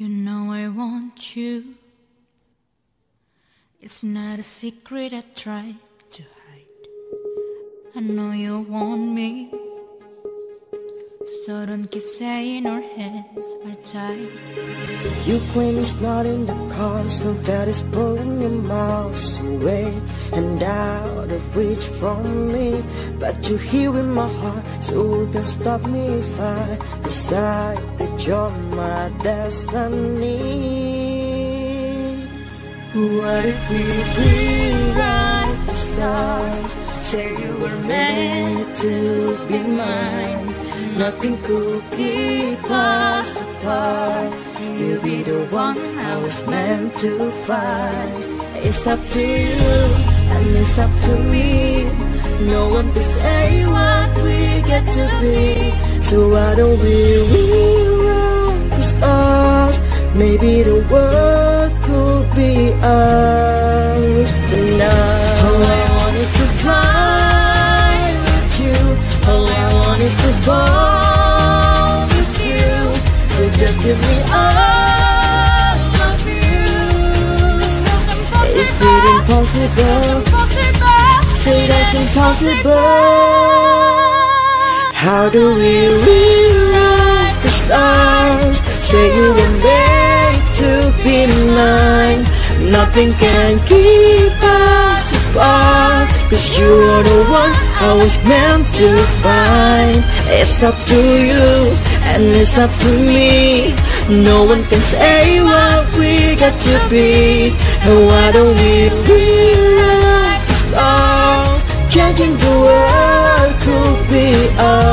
You know I want you. It's not a secret I try to hide. I know you want me, so don't keep saying our hands are tied. You claim it's not in the cards, don't that it's pulling your miles away and out of reach from me. But you're here in my heart, so don't stop me if I decide that you're my destiny. What if we rewrite the stars? Say you were meant to be mine. Nothing could keep us apart. You'll be the one I was meant to find. It's up to you and it's up to me. No one can say what we get to be. So why don't we rewrite the stars? Maybe the world could be ours tonight. All I want is to fly with you. All I want is to fall with you. So just give me all of you. Is it impossible? Say that's impossible. How do we rewrite the stars? Say you were made to be mine. Nothing can keep us apart, 'cause you are the one I was meant to find. It's up to you and it's up to me. No one can say what we got to be. And why don't we rewrite the stars? Changing the world could be us.